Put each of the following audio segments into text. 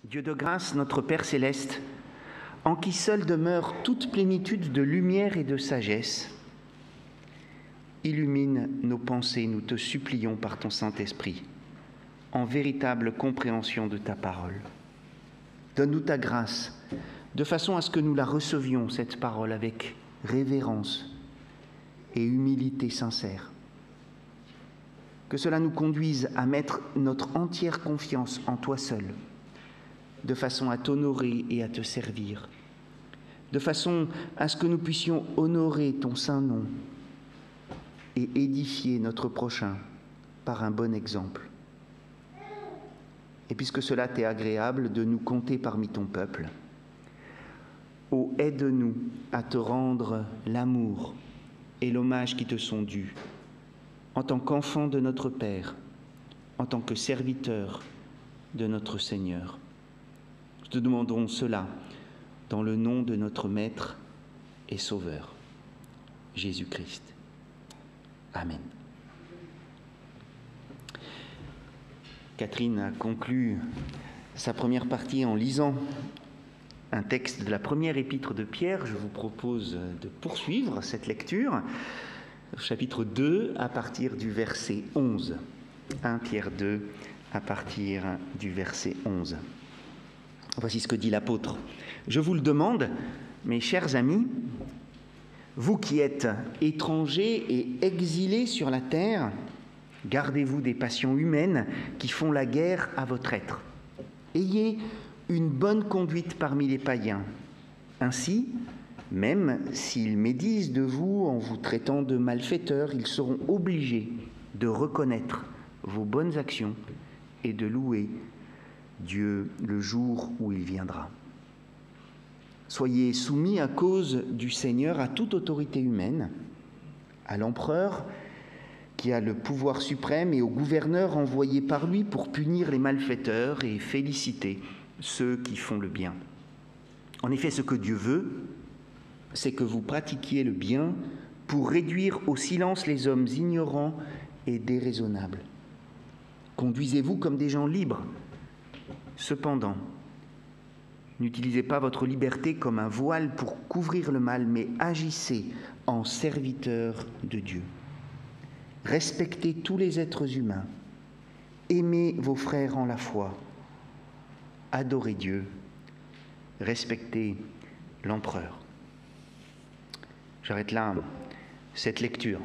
Dieu de grâce, notre Père céleste, en qui seul demeure toute plénitude de lumière et de sagesse, illumine nos pensées, nous te supplions par ton Saint-Esprit, en véritable compréhension de ta parole. Donne-nous ta grâce, de façon à ce que nous la recevions, cette parole, avec révérence et humilité sincère. Que cela nous conduise à mettre notre entière confiance en toi seul, de façon à t'honorer et à te servir, de façon à ce que nous puissions honorer ton saint nom et édifier notre prochain par un bon exemple. Et puisque cela t'est agréable de nous compter parmi ton peuple, ô aide-nous à te rendre l'amour et l'hommage qui te sont dus, en tant qu'enfant de notre Père, en tant que serviteur de notre Seigneur. Nous te demandons cela dans le nom de notre Maître et Sauveur, Jésus-Christ. Amen. Catherine a conclu sa première partie en lisant un texte de la première épître de Pierre. Je vous propose de poursuivre cette lecture, chapitre 2, à partir du verset 11. 1 Pierre 2, à partir du verset 11. Voici ce que dit l'apôtre. « Je vous le demande, mes chers amis, vous qui êtes étrangers et exilés sur la terre, gardez-vous des passions humaines qui font la guerre à votre être. Ayez une bonne conduite parmi les païens. Ainsi, même s'ils médisent de vous en vous traitant de malfaiteurs, ils seront obligés de reconnaître vos bonnes actions et de louer Dieu le jour où il viendra. Soyez soumis à cause du Seigneur à toute autorité humaine, à l'empereur qui a le pouvoir suprême et au gouverneur envoyé par lui pour punir les malfaiteurs et féliciter ceux qui font le bien. En effet, ce que Dieu veut, c'est que vous pratiquiez le bien pour réduire au silence les hommes ignorants et déraisonnables. Conduisez-vous comme des gens libres. Cependant, n'utilisez pas votre liberté comme un voile pour couvrir le mal, mais agissez en serviteurs de Dieu. Respectez tous les êtres humains. Aimez vos frères en la foi. Adorez Dieu. Respectez l'empereur. » J'arrête là cette lecture.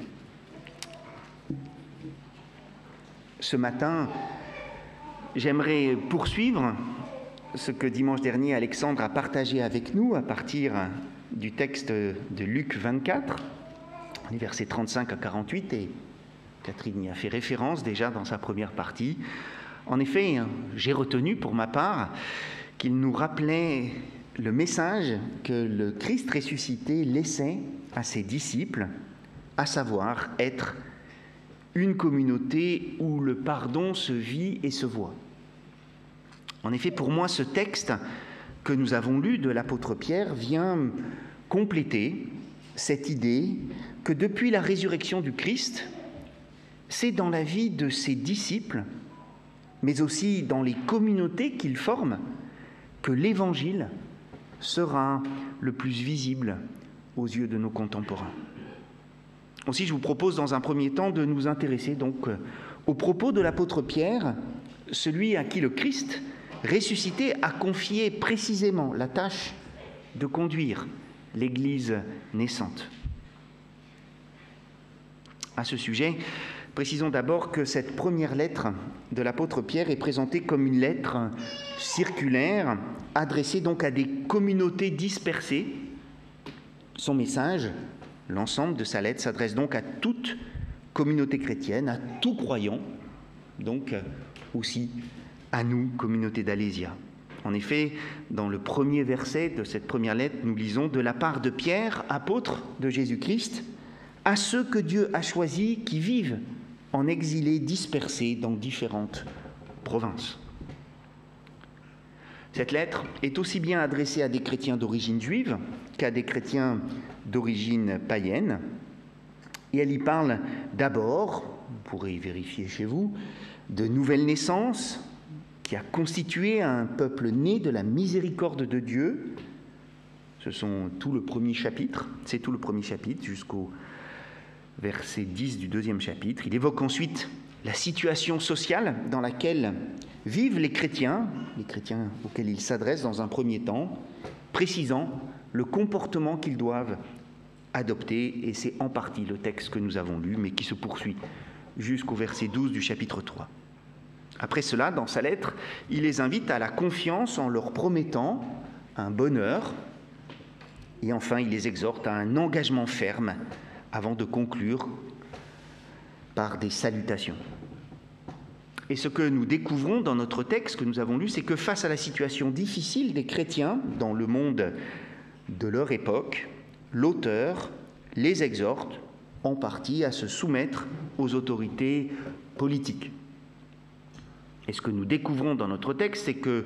Ce matin, j'aimerais poursuivre ce que dimanche dernier Alexandre a partagé avec nous à partir du texte de Luc 24, les versets 35 à 48, et Catherine y a fait référence déjà dans sa première partie. En effet, j'ai retenu pour ma part qu'il nous rappelait le message que le Christ ressuscité laissait à ses disciples, à savoir être une communauté où le pardon se vit et se voit. En effet, pour moi, ce texte que nous avons lu de l'apôtre Pierre vient compléter cette idée que depuis la résurrection du Christ, c'est dans la vie de ses disciples, mais aussi dans les communautés qu'il forme, que l'Évangile sera le plus visible aux yeux de nos contemporains. Aussi, je vous propose dans un premier temps de nous intéresser donc aux propos de l'apôtre Pierre, celui à qui le Christ ressuscité a confié précisément la tâche de conduire l'Église naissante. À ce sujet, précisons d'abord que cette première lettre de l'apôtre Pierre est présentée comme une lettre circulaire, adressée donc à des communautés dispersées. Son message, l'ensemble de sa lettre, s'adresse donc à toute communauté chrétienne, à tout croyant, donc aussi à nous, communauté d'Alésia. En effet, dans le premier verset de cette première lettre, nous lisons « De la part de Pierre, apôtre de Jésus-Christ, à ceux que Dieu a choisis qui vivent en exilés dispersés dans différentes provinces. » Cette lettre est aussi bien adressée à des chrétiens d'origine juive qu'à des chrétiens d'origine païenne. Et elle y parle d'abord, vous pourrez y vérifier chez vous, de nouvelles naissances qui a constitué un peuple né de la miséricorde de Dieu. Ce sont tout le premier chapitre, c'est tout le premier chapitre jusqu'au verset 10 du deuxième chapitre. Il évoque ensuite la situation sociale dans laquelle vivent les chrétiens auxquels il s'adresse dans un premier temps, précisant le comportement qu'ils doivent adopter, et c'est en partie le texte que nous avons lu, mais qui se poursuit jusqu'au verset 12 du chapitre 3. Après cela, dans sa lettre, il les invite à la confiance en leur promettant un bonheur, et enfin il les exhorte à un engagement ferme avant de conclure par des salutations. Et ce que nous découvrons dans notre texte que nous avons lu, c'est que face à la situation difficile des chrétiens dans le monde de leur époque, l'auteur les exhorte en partie à se soumettre aux autorités politiques. Et ce que nous découvrons dans notre texte, c'est que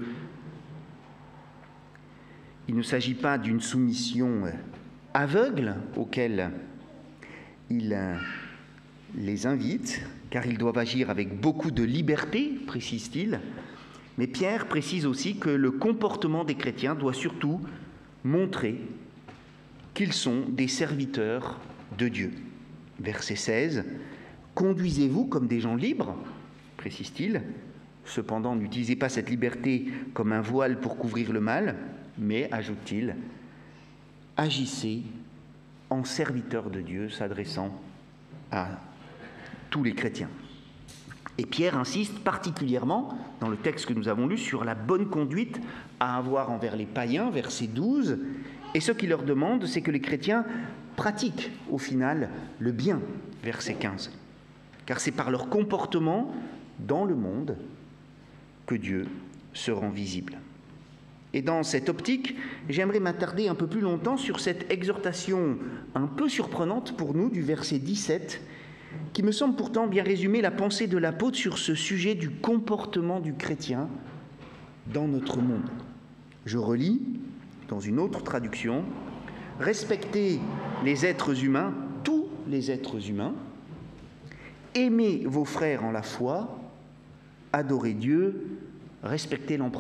il ne s'agit pas d'une soumission aveugle auquel il les invite, car ils doivent agir avec beaucoup de liberté, précise-t-il, mais Pierre précise aussi que le comportement des chrétiens doit surtout montrer qu'ils sont des serviteurs de Dieu. Verset 16, « Conduisez-vous comme des gens libres », précise-t-il, « cependant n'utilisez pas cette liberté comme un voile pour couvrir le mal, mais, ajoute-t-il, agissez en serviteurs de Dieu, s'adressant à tous les chrétiens. » Et Pierre insiste particulièrement, dans le texte que nous avons lu, sur la bonne conduite à avoir envers les païens, verset 12, et ce qu'il leur demande, c'est que les chrétiens pratiquent au final le bien, verset 15. Car c'est par leur comportement dans le monde que Dieu se rend visible. Et dans cette optique, j'aimerais m'attarder un peu plus longtemps sur cette exhortation un peu surprenante pour nous du verset 17, qui me semble pourtant bien résumer la pensée de l'apôtre sur ce sujet du comportement du chrétien dans notre monde. Je relis dans une autre traduction, « Respectez les êtres humains, tous les êtres humains, aimez vos frères en la foi, adorez Dieu, respectez l'empereur. »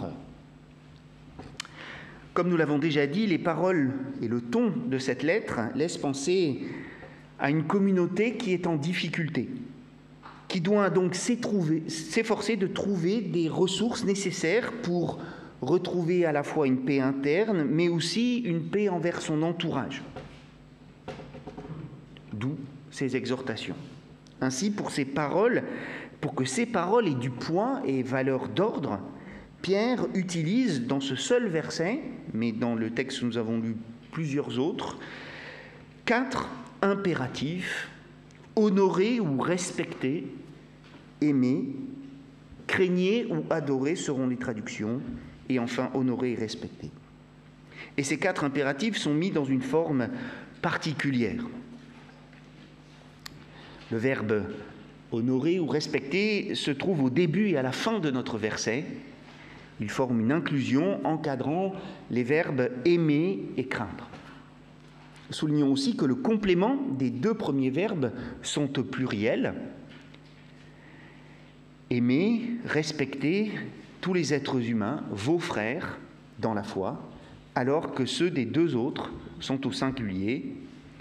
Comme nous l'avons déjà dit, les paroles et le ton de cette lettre laissent penser à une communauté qui est en difficulté, qui doit donc s'efforcer de trouver des ressources nécessaires pour retrouver à la fois une paix interne, mais aussi une paix envers son entourage. D'où ces exhortations. Ainsi, pour que ces paroles aient du poids et valeur d'ordre, Pierre utilise dans ce seul verset, mais dans le texte nous avons lu plusieurs autres, 4 impératifs: honorer ou respecter, aimer, craignez ou adorer seront les traductions, et enfin honorer et respecter. Et ces 4 impératifs sont mis dans une forme particulière. Le verbe honorer ou respecter se trouve au début et à la fin de notre verset. Il forme une inclusion encadrant les verbes aimer et craindre. Soulignons aussi que le complément des 2 premiers verbes sont au pluriel. Aimer, respecter tous les êtres humains, vos frères, dans la foi, alors que ceux des 2 autres sont au singulier.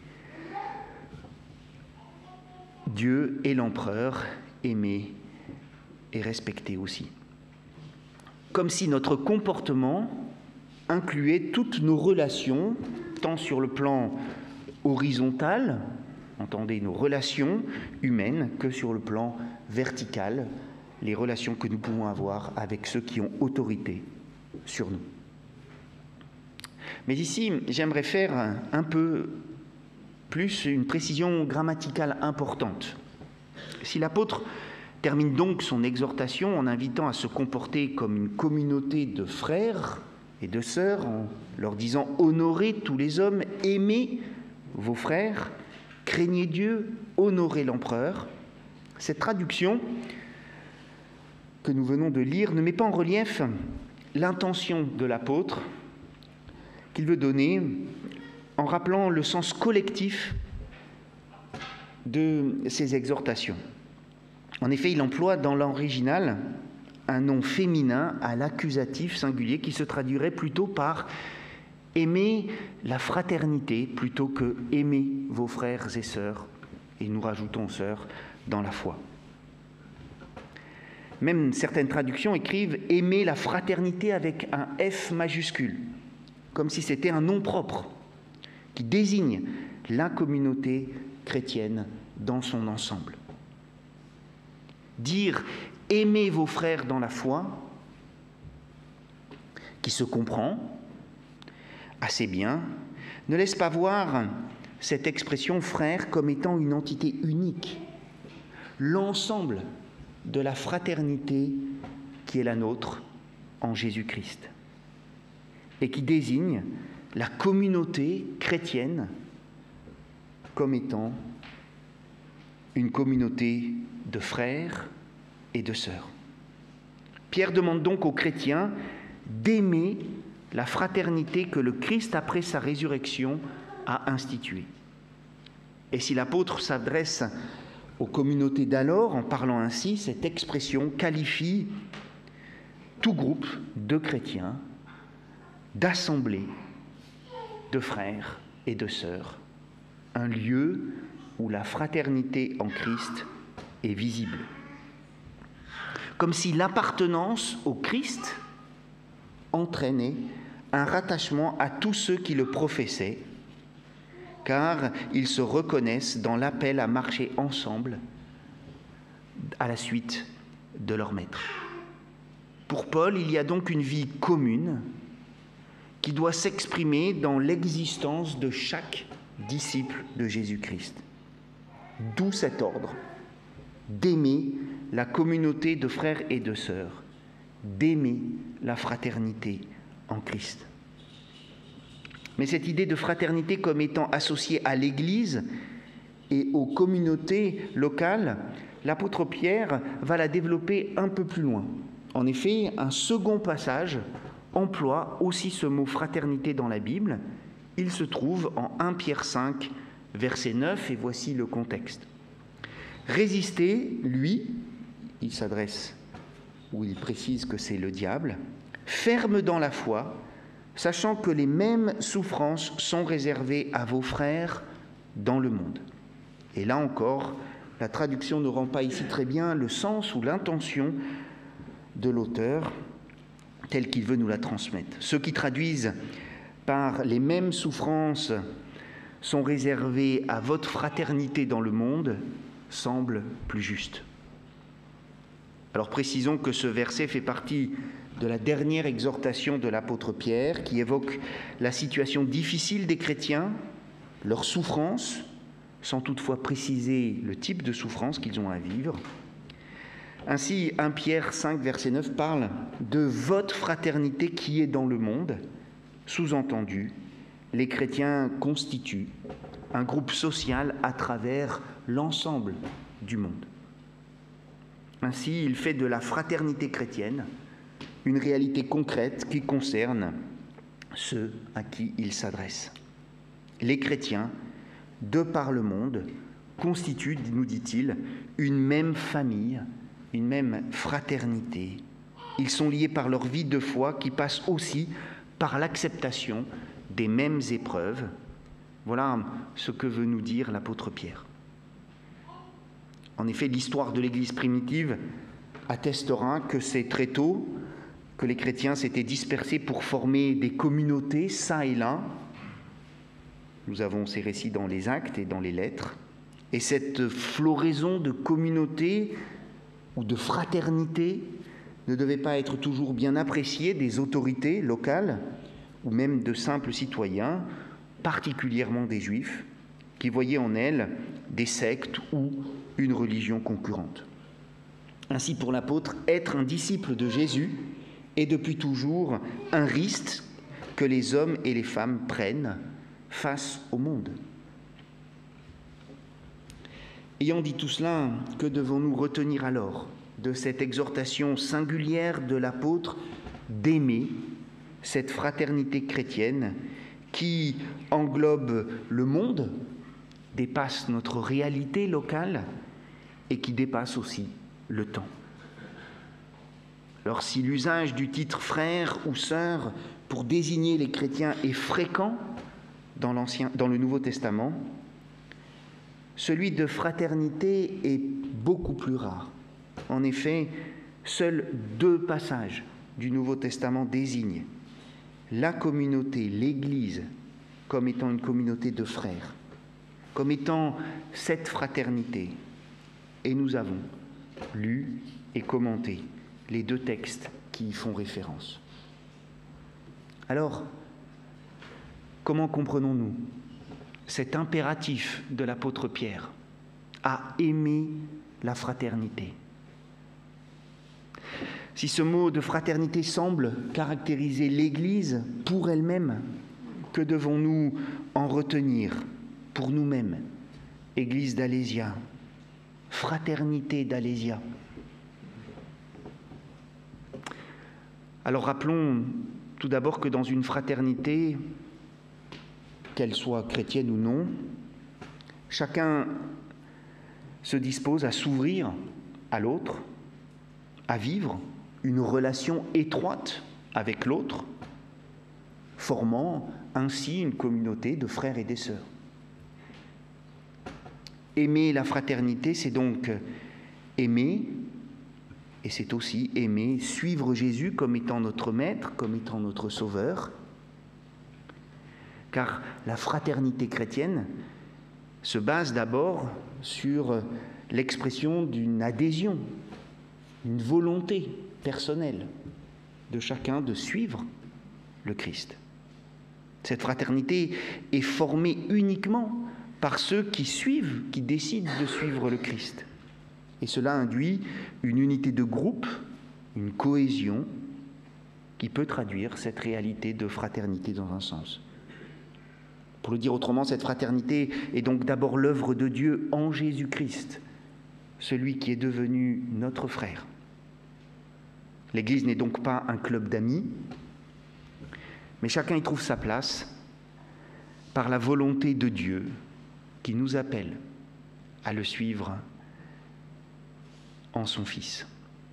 Dieu et l'empereur, aimer et respecter aussi. Comme si notre comportement incluait toutes nos relations, tant sur le plan horizontal, entendez nos relations humaines, que sur le plan vertical, les relations que nous pouvons avoir avec ceux qui ont autorité sur nous. Mais ici, j'aimerais faire un peu plus une précision grammaticale importante. Si l'apôtre termine donc son exhortation en invitant à se comporter comme une communauté de frères et de sœurs, en leur disant « Honorez tous les hommes, aimez vos frères, craignez Dieu, honorez l'empereur », cette traduction que nous venons de lire ne met pas en relief l'intention de l'apôtre qu'il veut donner en rappelant le sens collectif de ces exhortations. En effet, il emploie dans l'original un nom féminin à l'accusatif singulier qui se traduirait plutôt par « aimer la fraternité » plutôt que « aimer vos frères et sœurs », et nous rajoutons « sœurs » dans la foi. Même certaines traductions écrivent « aimer la fraternité » avec un F majuscule, comme si c'était un nom propre qui désigne la communauté chrétienne dans son ensemble. Dire « aimez vos frères dans la foi », qui se comprend assez bien, ne laisse pas voir cette expression « frère » comme étant une entité unique, l'ensemble de la fraternité qui est la nôtre en Jésus-Christ, et qui désigne la communauté chrétienne comme étant une communauté de frères et de sœurs. Pierre demande donc aux chrétiens d'aimer la fraternité que le Christ, après sa résurrection, a instituée. Et si l'apôtre s'adresse aux communautés d'alors en parlant ainsi, cette expression qualifie tout groupe de chrétiens, d'assemblées, de frères et de sœurs, un lieu où la fraternité en Christ est visible. Comme si l'appartenance au Christ entraînait un rattachement à tous ceux qui le professaient, car ils se reconnaissent dans l'appel à marcher ensemble à la suite de leur maître. Pour Paul, il y a donc une vie commune qui doit s'exprimer dans l'existence de chaque disciple de Jésus-Christ. D'où cet ordre d'aimer la communauté de frères et de sœurs, d'aimer la fraternité en Christ. Mais cette idée de fraternité comme étant associée à l'Église et aux communautés locales, l'apôtre Pierre va la développer un peu plus loin. En effet, un second passage emploie aussi ce mot fraternité dans la Bible. Il se trouve en 1 Pierre 5, verset 9, et voici le contexte. Résistez, lui, il s'adresse, ou il précise que c'est le diable, ferme dans la foi, sachant que les mêmes souffrances sont réservées à vos frères dans le monde. Et là encore, la traduction ne rend pas ici très bien le sens ou l'intention de l'auteur tel qu'il veut nous la transmettre. Ceux qui traduisent par les mêmes souffrances sont réservés à votre fraternité dans le monde semble plus juste. Alors précisons que ce verset fait partie de la dernière exhortation de l'apôtre Pierre qui évoque la situation difficile des chrétiens, leur souffrance, sans toutefois préciser le type de souffrance qu'ils ont à vivre. Ainsi, 1 Pierre 5, verset 9 parle de votre fraternité qui est dans le monde. Sous-entendu, les chrétiens constituent un groupe social à travers l'ensemble du monde. Ainsi, il fait de la fraternité chrétienne une réalité concrète qui concerne ceux à qui il s'adresse. Les chrétiens, de par le monde, constituent, nous dit-il, une même famille, une même fraternité. Ils sont liés par leur vie de foi qui passe aussi par l'acceptation des mêmes épreuves. Voilà ce que veut nous dire l'apôtre Pierre. En effet, l'histoire de l'Église primitive attestera que c'est très tôt que les chrétiens s'étaient dispersés pour former des communautés, çà et là. Nous avons ces récits dans les Actes et dans les Lettres. Et cette floraison de communautés ou de fraternité ne devait pas être toujours bien appréciée des autorités locales ou même de simples citoyens, particulièrement des Juifs, qui voyaient en elles des sectes ou une religion concurrente. Ainsi, pour l'apôtre, être un disciple de Jésus est depuis toujours un risque que les hommes et les femmes prennent face au monde. Ayant dit tout cela, que devons-nous retenir alors de cette exhortation singulière de l'apôtre d'aimer cette fraternité chrétienne qui englobe le monde, dépasse notre réalité locale et qui dépasse aussi le temps? Alors si l'usage du titre frère ou sœur pour désigner les chrétiens est fréquent dans le Nouveau Testament, celui de fraternité est beaucoup plus rare. En effet, seuls 2 passages du Nouveau Testament désignent la communauté, l'Église, comme étant une communauté de frères, comme étant cette fraternité. Et nous avons lu et commenté les 2 textes qui y font référence. Alors, comment comprenons-nous cet impératif de l'apôtre Pierre à aimer la fraternité? Si ce mot de fraternité semble caractériser l'Église pour elle-même, que devons-nous en retenir pour nous-mêmes? Église d'Alésia, fraternité d'Alésia. Alors rappelons tout d'abord que dans une fraternité, qu'elle soit chrétienne ou non, chacun se dispose à s'ouvrir à l'autre, à vivre une relation étroite avec l'autre, formant ainsi une communauté de frères et de sœurs. Aimer la fraternité, c'est donc aimer, et c'est aussi aimer, suivre Jésus comme étant notre maître, comme étant notre sauveur. Car la fraternité chrétienne se base d'abord sur l'expression d'une adhésion, une volonté personnelle de chacun de suivre le Christ. Cette fraternité est formée uniquement par ceux qui suivent, qui décident de suivre le Christ. Et cela induit une unité de groupe, une cohésion qui peut traduire cette réalité de fraternité dans un sens. Pour le dire autrement, cette fraternité est donc d'abord l'œuvre de Dieu en Jésus-Christ, celui qui est devenu notre frère. L'Église n'est donc pas un club d'amis, mais chacun y trouve sa place par la volonté de Dieu qui nous appelle à le suivre en son Fils.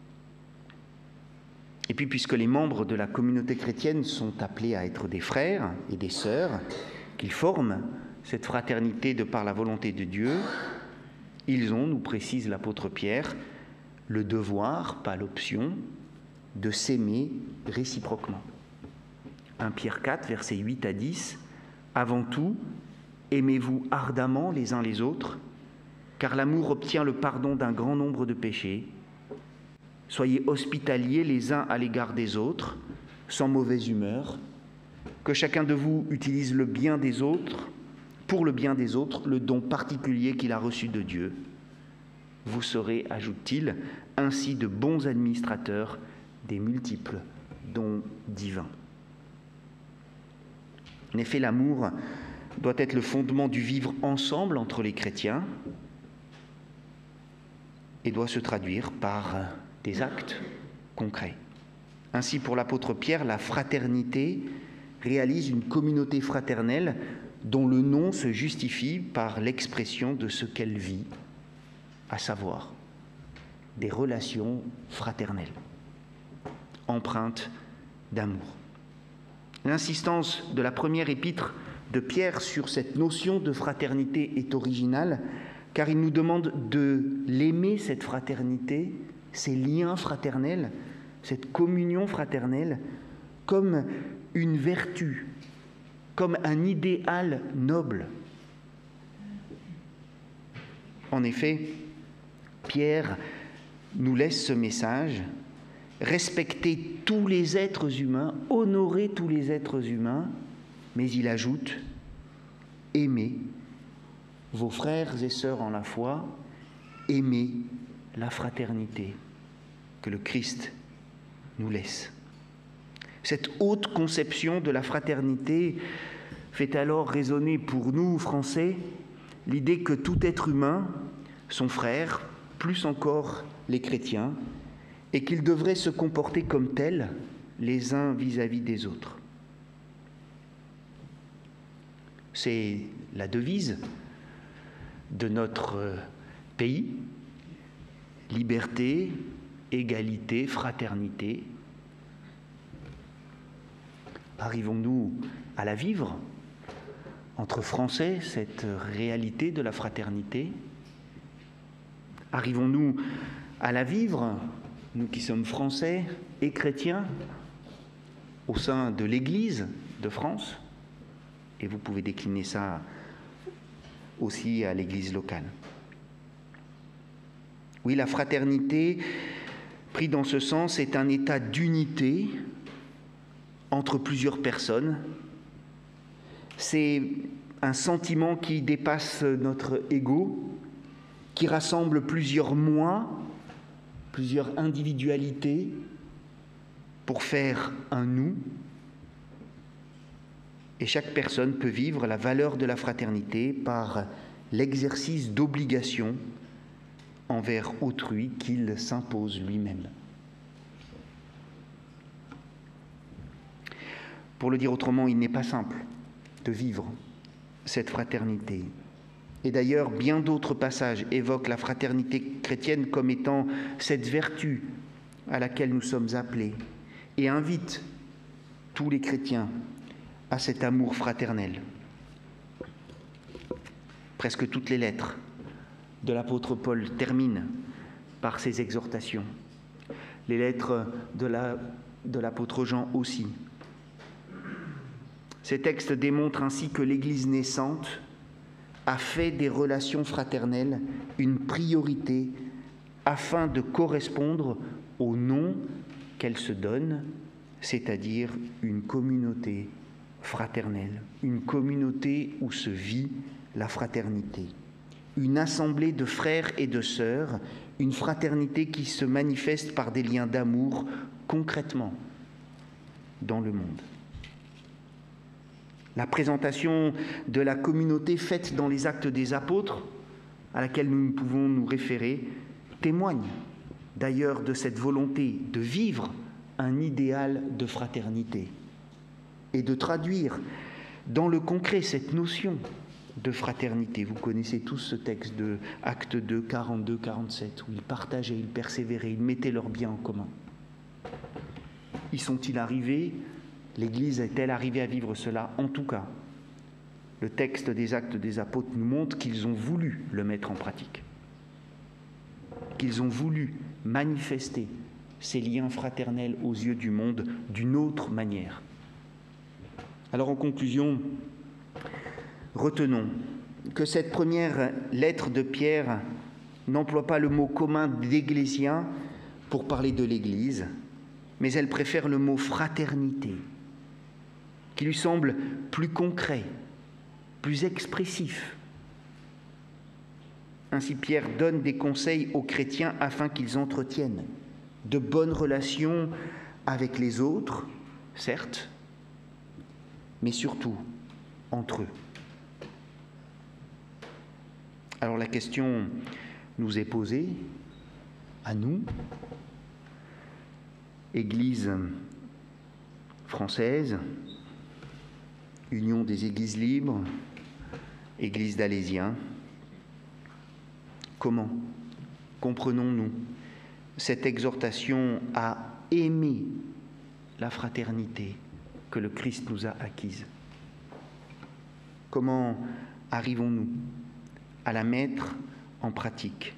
Et puis, puisque les membres de la communauté chrétienne sont appelés à être des frères et des sœurs, qu'ils forment cette fraternité de par la volonté de Dieu, ils ont, nous précise l'apôtre Pierre, le devoir, pas l'option, de s'aimer réciproquement. 1 Pierre 4, versets 8 à 10, « Avant tout, aimez-vous ardemment les uns les autres, car l'amour obtient le pardon d'un grand nombre de péchés. Soyez hospitaliers les uns à l'égard des autres, sans mauvaise humeur, que chacun de vous utilise le bien des autres, pour le bien des autres, le don particulier qu'il a reçu de Dieu. Vous serez, ajoute-t-il, ainsi de bons administrateurs des multiples dons divins. » En effet, l'amour doit être le fondement du vivre ensemble entre les chrétiens et doit se traduire par des actes concrets. Ainsi, pour l'apôtre Pierre, la fraternité réalise une communauté fraternelle dont le nom se justifie par l'expression de ce qu'elle vit, à savoir des relations fraternelles, empreintes d'amour. L'insistance de la première épître de Pierre sur cette notion de fraternité est originale, car il nous demande de l'aimer, cette fraternité, ces liens fraternels, cette communion fraternelle, comme une vertu, comme un idéal noble. En effet, Pierre nous laisse ce message: respecter tous les êtres humains, honorer tous les êtres humains, mais il ajoute: aimez vos frères et sœurs en la foi, aimez la fraternité que le Christ nous laisse. Cette haute conception de la fraternité fait alors résonner pour nous, Français, l'idée que tout être humain, son frère, plus encore les chrétiens, et qu'ils devraient se comporter comme tels les uns vis-à-vis des autres. C'est la devise de notre pays: liberté, égalité, fraternité. Arrivons-nous à la vivre entre Français, cette réalité de la fraternité? Arrivons-nous à la vivre, nous qui sommes Français et chrétiens, au sein de l'Église de France? Et vous pouvez décliner ça aussi à l'Église locale. Oui, la fraternité, pris dans ce sens, est un état d'unité entre plusieurs personnes. C'est un sentiment qui dépasse notre ego, qui rassemble plusieurs moi, plusieurs individualités pour faire un nous. Et chaque personne peut vivre la valeur de la fraternité par l'exercice d'obligations envers autrui qu'il s'impose lui-même. Pour le dire autrement, il n'est pas simple de vivre cette fraternité. Et d'ailleurs, bien d'autres passages évoquent la fraternité chrétienne comme étant cette vertu à laquelle nous sommes appelés et invitent tous les chrétiens à cet amour fraternel. Presque toutes les lettres de l'apôtre Paul terminent par ces exhortations. Les lettres de l'apôtre Jean aussi. Ces textes démontrent ainsi que l'Église naissante a fait des relations fraternelles une priorité afin de correspondre au nom qu'elle se donne, c'est-à-dire une communauté fraternelle, une communauté où se vit la fraternité, une assemblée de frères et de sœurs, une fraternité qui se manifeste par des liens d'amour concrètement dans le monde. La présentation de la communauté faite dans les Actes des Apôtres, à laquelle nous pouvons nous référer, témoigne d'ailleurs de cette volonté de vivre un idéal de fraternité et de traduire dans le concret cette notion de fraternité. Vous connaissez tous ce texte de Actes 2, 42-47, où ils partageaient, ils persévéraient, ils mettaient leurs biens en commun. Y sont-ils arrivés ? L'Église est-elle arrivée à vivre cela? En tout cas, le texte des Actes des Apôtres nous montre qu'ils ont voulu le mettre en pratique, qu'ils ont voulu manifester ces liens fraternels aux yeux du monde d'une autre manière. Alors en conclusion, retenons que cette première lettre de Pierre n'emploie pas le mot commun d'Ecclésia pour parler de l'Église, mais elle préfère le mot fraternité, qui lui semble plus concret, plus expressif. Ainsi, Pierre donne des conseils aux chrétiens afin qu'ils entretiennent de bonnes relations avec les autres, certes, mais surtout entre eux. Alors la question nous est posée, à nous, Église française, Union des Églises libres, Église d'Alésiens. Comment comprenons-nous cette exhortation à aimer la fraternité que le Christ nous a acquise? Comment arrivons-nous à la mettre en pratique?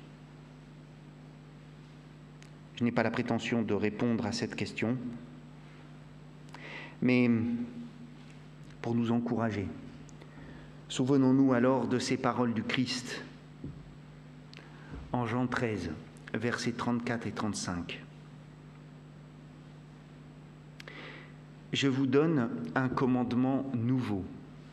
Je n'ai pas la prétention de répondre à cette question, mais pour nous encourager, souvenons-nous alors de ces paroles du Christ en Jean 13, versets 34 et 35. « Je vous donne un commandement nouveau.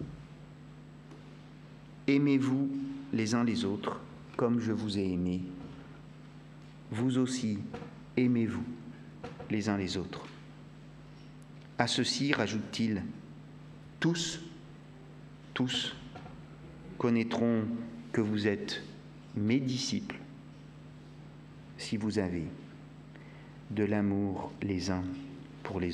Aimez-vous les uns les autres comme je vous ai aimés. Vous aussi, aimez-vous les uns les autres. À ceci, rajoute-t-il, tous connaîtront que vous êtes mes disciples si vous avez de l'amour les uns pour les autres. »